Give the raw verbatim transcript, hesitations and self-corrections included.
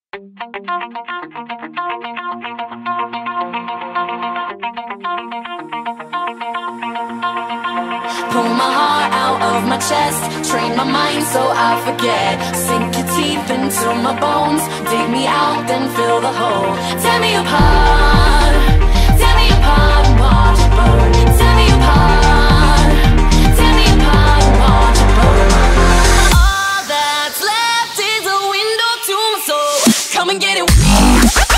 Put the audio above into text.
Pull my heart out of my chest, train my mind so I forget. Sink your teeth into my bones, dig me out, then fill the hole. Tear me apart, tear me apart and watch it burn. Tear me apart, tear me apart and watch it burn. All that's left is a window to my soul. Come and get it.